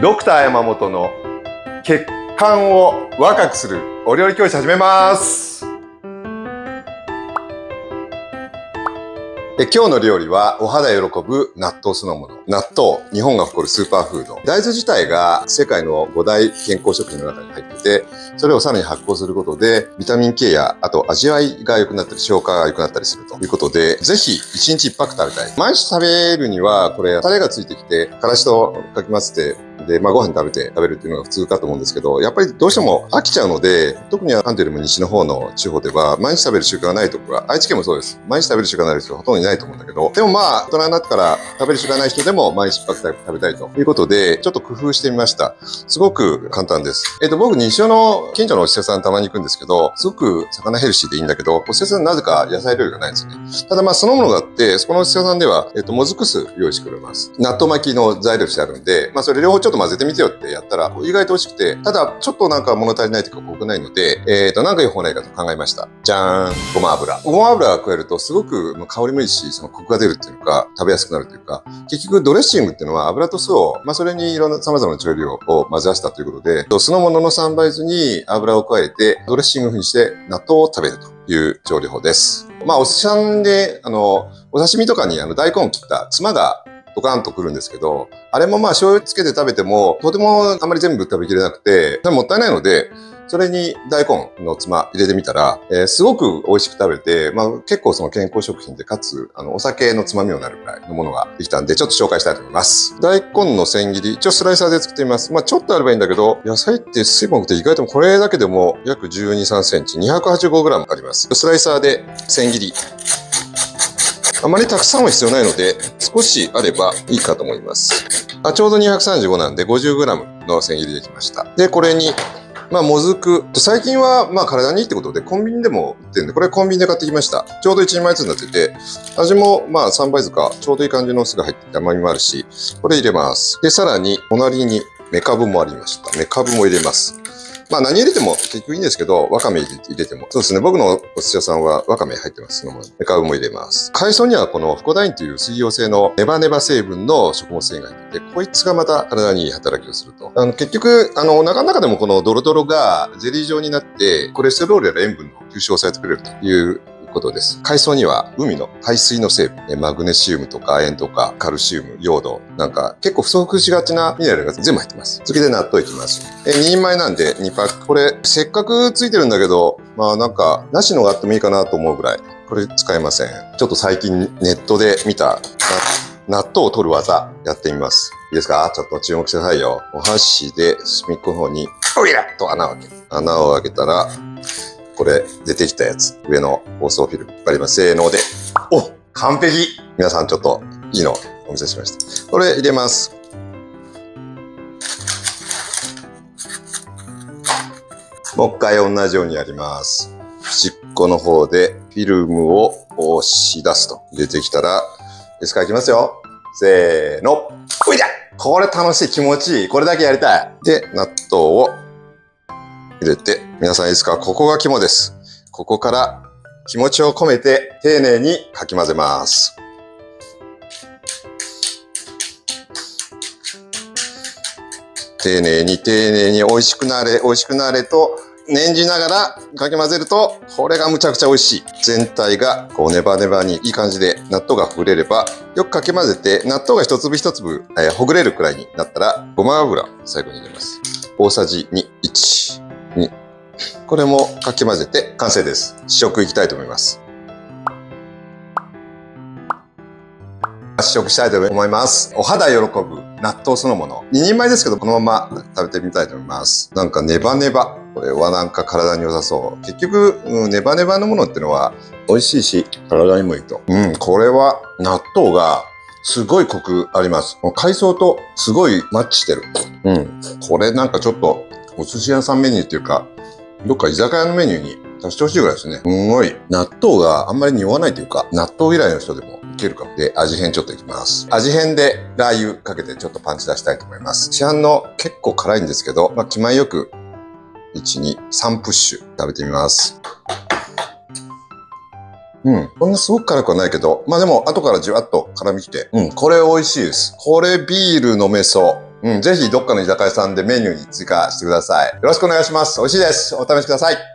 ドクター山本の血管を若くするお料理教室始めます。今日の料理はお肌喜ぶ納豆そのもの。納豆、日本が誇るスーパーフード。大豆自体が世界の5大健康食品の中に入ってて、それをさらに発酵することで、ビタミン K や、あと味わいが良くなったり、消化が良くなったりするということで、ぜひ1日1パック食べたい。毎日食べるには、これ、タレがついてきて、からしとかき混ぜて、で、ご飯食べるっていうのが普通かと思うんですけど、やっぱりどうしても飽きちゃうので、特に関東よりも西の方の地方では、毎日食べる習慣がないところが、愛知県もそうです。毎日食べる習慣がない人はほとんどいないと思うんだけど、でも大人になってから食べる習慣ない人でも毎日1パック食べたいということで、ちょっと工夫してみました。すごく簡単です。僕、西尾の近所のお施設さんたまに行くんですけど、すごく魚ヘルシーでいいんだけど、お施設さんなぜか野菜料理がないんですね。ただそのものがあって、そこのお施設さんでは、もずく酢用意してくれます。納豆巻きの材料してあるんで、それ両方ちょっと混ぜてみてよってやったら、意外と美味しくて、ただ、ちょっとなんか物足りないというか濃くないので、なんかいい方がないかと考えました。じゃーん、ごま油。ごま油が加えると、すごく香りもいいし、そのコクが出るっていうか、食べやすくなるというか、結局ドレッシングっていうのは油と酢を、それにいろんな様々な調味料を混ぜ合わせたということで、酢の物の3倍酢に油を加えて、ドレッシング風にして納豆を食べるという調理法です。お寿司さんで、お刺身とかに大根を切ったつまが、ドカーンとくるんですけど、あれも醤油つけて食べても、とてもあまり全部食べきれなくて、もったいないので、それに大根のつま入れてみたら、すごく美味しく食べて、結構その健康食品で、かつ、お酒のつまみになるくらいのものができたんで、ちょっと紹介したいと思います。大根の千切り、一応スライサーで作ってみます。ちょっとあればいいんだけど、野菜って水分多くて意外とこれだけでも約12、3センチ、285g あります。スライサーで千切り。あまりたくさんは必要ないので、少しあればいいかと思います。ちょうど235なんで 50g の千切りできました。で、これに、もずく。最近は、体にいいってことで、コンビニでも売ってるんで、これコンビニで買ってきました。ちょうど1人前ずつになってて、味も、3倍酢か、ちょうどいい感じの酢が入ってて甘みもあるし、これ入れます。で、さらに、隣に、メカブもありました。メカブも入れます。何入れても結局いいんですけど、わかめ入れても。そうですね。僕のお寿司屋さんはわかめ入ってます。メカブも入れます。海藻にはこのフコダインという水溶性のネバネバ成分の食物繊維が入ってて、こいつがまた体にいい働きをすると。結局、お腹の中でもこのドロドロがゼリー状になって、コレステロールや塩分の吸収を抑えてくれるということです。海藻には海の海水の成分、マグネシウムとか塩とかカルシウム、ヨード、結構不足しがちなミネラルが全部入ってます。次で納豆いきます。2人前なんで2パック。これ、せっかくついてるんだけど、なしのがあってもいいかなと思うぐらい。これ使えません。ちょっと最近ネットで見た納豆を取る技やってみます。いいですか？ちょっと注目してくださいよ。お箸で隅っこの方に、おいらっと穴を開ける。穴を開けたら、これ、出てきたやつ。上の包装フィルム。わかります。せーので。お！完璧！皆さんちょっと、いいのお見せしました。これ入れます。もう一回同じようにやります。端っこの方でフィルムを押し出すと。出てきたら、ですからいきますよ。せーの。おいだ！これ楽しい、気持ちいい。これだけやりたい。で、納豆を入れて、皆さんいいですか？ここが肝です。ここから気持ちを込めて丁寧にかき混ぜます。丁寧に美味しくなれと念じながらかき混ぜると、これがむちゃくちゃ美味しい。全体がこうネバネバにいい感じで納豆がほぐれれば、よくかき混ぜて納豆が一粒一粒、ほぐれるくらいになったら、ごま油最後に入れます。大さじ2、1、2。これもかき混ぜて完成です。試食いきたいと思います。試食したいと思います。お肌喜ぶ納豆そのもの。2人前ですけど、このまま食べてみたいと思います。ネバネバ。これは体に良さそう。結局、ネバネバのものってのは美味しいし、体にもいいと。これは納豆がすごいコクあります。海藻とすごいマッチしてる。これちょっとお寿司屋さんメニューっていうか、どっか居酒屋のメニューに足してほしいぐらいですね。すごい。納豆があんまり匂わないというか、納豆嫌いの人でもいけるかも。で、味変ちょっといきます。味変でラー油かけてちょっとパンチ出したいと思います。市販の結構辛いんですけど、気前よく、1、2、3プッシュ食べてみます。こんなすごく辛くはないけど、でも後からじわっと辛みきて、これ美味しいです。これビール飲めそう。 ぜひどっかの居酒屋さんでメニューに追加してください。よろしくお願いします。美味しいです。お試しください。